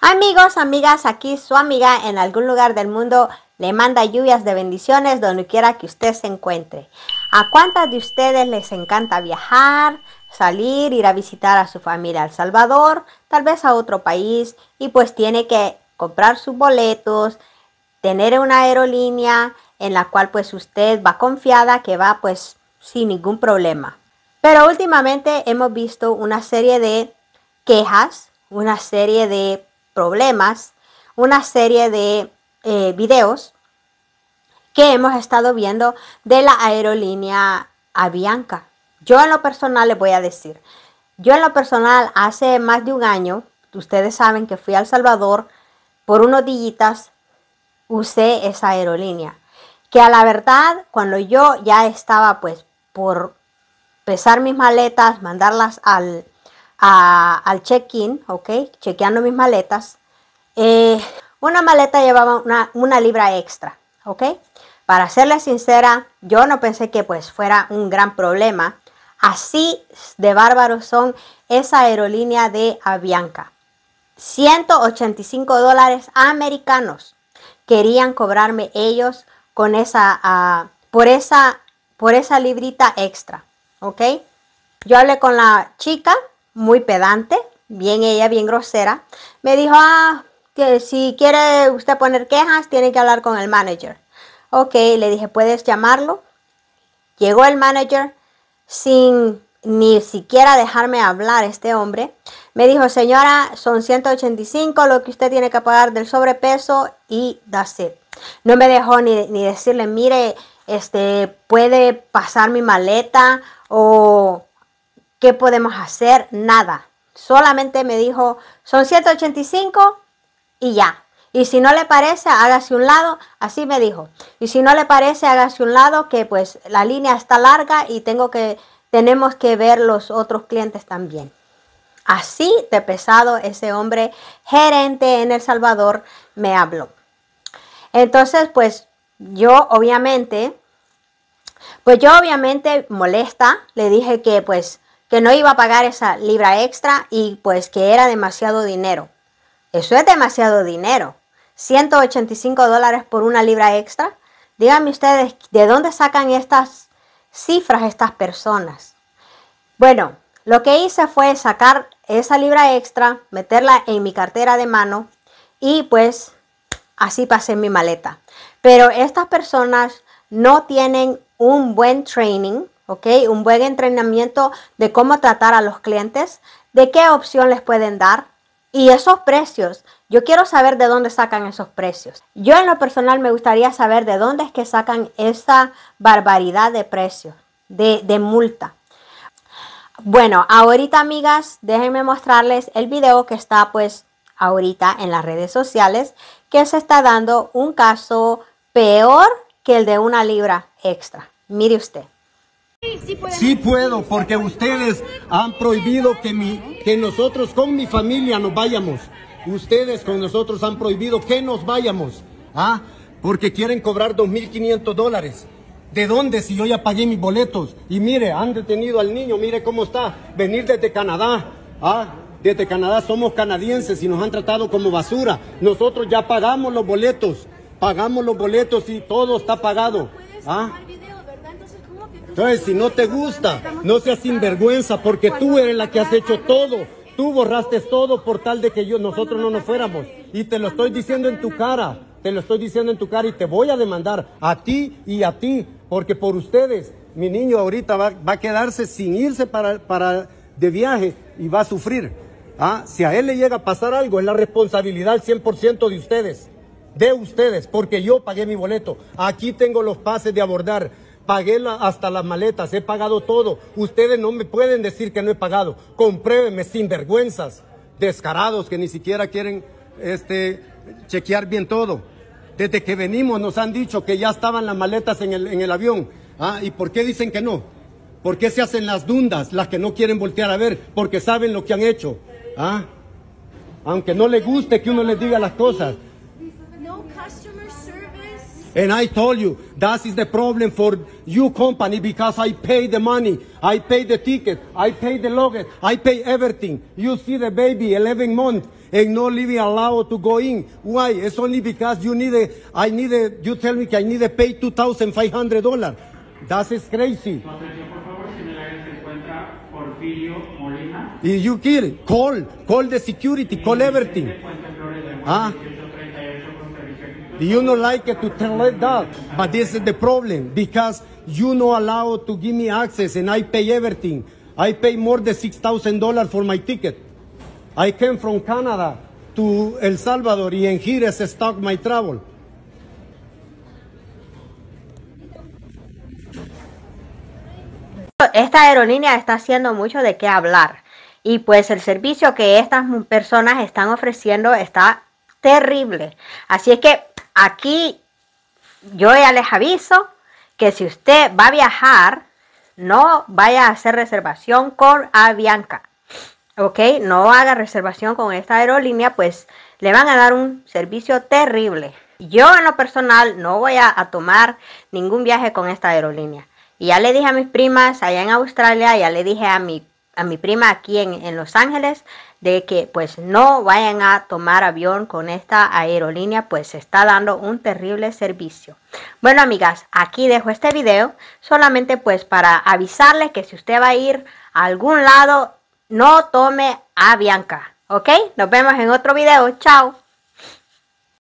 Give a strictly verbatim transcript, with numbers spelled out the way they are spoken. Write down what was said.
Amigos, amigas, aquí su amiga en algún lugar del mundo le manda lluvias de bendiciones donde quiera que usted se encuentre. ¿A cuántas de ustedes les encanta viajar, salir, ir a visitar a su familia a El Salvador, tal vez a otro país, y pues tiene que comprar sus boletos, tener una aerolínea en la cual pues usted va confiada que va pues sin ningún problema? Pero últimamente hemos visto una serie de quejas, una serie de problemas, una serie de eh, videos que hemos estado viendo de la aerolínea Avianca. Yo en lo personal les voy a decir, yo en lo personal hace más de un año, ustedes saben que fui a El Salvador por unos días, usé esa aerolínea, que a la verdad cuando yo ya estaba pues por pesar mis maletas, mandarlas al A, al check-in, ok, chequeando mis maletas, eh, una maleta llevaba una, una libra extra, ok. Para serles sincera, yo no pensé que pues fuera un gran problema. Así de bárbaros son esa aerolínea de Avianca. ciento ochenta y cinco dólares americanos querían cobrarme ellos con esa, uh, por esa, por esa librita extra, ok. Yo hablé con la chica, muy pedante, bien ella, bien grosera. Me dijo, ah, que si quiere usted poner quejas, tiene que hablar con el manager. Ok, le dije, ¿puedes llamarlo? Llegó el manager sin ni siquiera dejarme hablar este hombre. Me dijo, señora, son ciento ochenta y cinco lo que usted tiene que pagar del sobrepeso y that's it. No me dejó ni, ni decirle, mire, este, puede pasar mi maleta o ¿qué podemos hacer? Nada. Solamente me dijo, son ciento ochenta y cinco y ya. Y si no le parece, hágase un lado. Así me dijo. Y si no le parece, hágase un lado, que pues la línea está larga y tengo que, tenemos que ver los otros clientes también. Así de pesado ese hombre gerente en El Salvador me habló. Entonces, pues yo obviamente, pues yo obviamente molesta, le dije que pues que no iba a pagar esa libra extra y pues que era demasiado dinero. Eso es demasiado dinero. ciento ochenta y cinco dólares por una libra extra. Díganme ustedes, ¿de dónde sacan estas cifras estas personas? Bueno, lo que hice fue sacar esa libra extra, meterla en mi cartera de mano y pues así pasé mi maleta. Pero estas personas no tienen un buen training, ¿ok? Un buen entrenamiento de cómo tratar a los clientes, de qué opción les pueden dar y esos precios. Yo quiero saber de dónde sacan esos precios. Yo en lo personal me gustaría saber de dónde es que sacan esa barbaridad de precios, de, de multa. Bueno, ahorita amigas, déjenme mostrarles el video que está pues ahorita en las redes sociales, que se está dando un caso peor que el de una libra extra. Mire usted. Sí puedo, porque ustedes han prohibido que, mi, que nosotros con mi familia nos vayamos. Ustedes con nosotros han prohibido que nos vayamos. ¿Ah? Porque quieren cobrar dos mil quinientos dólares. ¿De dónde? Si yo ya pagué mis boletos. Y mire, han detenido al niño, mire cómo está. Venir desde Canadá. ¿Ah? Desde Canadá somos canadienses y nos han tratado como basura. Nosotros ya pagamos los boletos. Pagamos los boletos y todo está pagado. ¿Ah? Entonces, si no te gusta, no seas sinvergüenza, porque tú eres la que has hecho todo. Tú borraste todo por tal de que yo, nosotros no nos fuéramos. Y te lo estoy diciendo en tu cara, te lo estoy diciendo en tu cara y te voy a demandar a ti y a ti, porque por ustedes, mi niño ahorita va, va a quedarse sin irse para, para de viaje y va a sufrir. ¿Ah? Si a él le llega a pasar algo, es la responsabilidad al cien por ciento de ustedes, de ustedes, porque yo pagué mi boleto. Aquí tengo los pases de abordar. Pagué la, hasta las maletas, he pagado todo. Ustedes no me pueden decir que no he pagado. Compruébenme, sinvergüenzas, descarados que ni siquiera quieren este, chequear bien todo. Desde que venimos nos han dicho que ya estaban las maletas en el, en el avión. ¿Ah? ¿Y por qué dicen que no? ¿Por qué se hacen las dundas, las que no quieren voltear a ver? Porque saben lo que han hecho. ¿Ah? Aunque no les guste que uno les diga las cosas. And I told you, that is the problem for you company, because I pay the money, I pay the ticket, I pay the luggage, I pay everything. You see the baby, eleven months, and not leaving allowed to go in. Why? It's only because you need a, I need a, you tell me I need to pay two thousand five hundred dollars. That is crazy. If you kill, call, call the security, call everything. Ah. You don't like it to tell it that, but this is the problem, because you not allowed to give me access and I pay everything. I pay more than six thousand dollars for my ticket. I came from Canada to El Salvador and here is stuck my travel. Esta aerolínea está haciendo mucho de qué hablar y pues el servicio que estas personas están ofreciendo está terrible. Así es que aquí yo ya les aviso que si usted va a viajar, no vaya a hacer reservación con Avianca. Ok, no haga reservación con esta aerolínea, pues le van a dar un servicio terrible. Yo en lo personal no voy a, a tomar ningún viaje con esta aerolínea. Y ya le dije a mis primas allá en Australia, ya le dije a mi, a mi prima aquí en, en Los Ángeles, de que pues no vayan a tomar avión con esta aerolínea, pues se está dando un terrible servicio. Bueno, amigas, aquí dejo este video, solamente pues para avisarles que si usted va a ir a algún lado, no tome Avianca, ¿ok? Nos vemos en otro video, chao.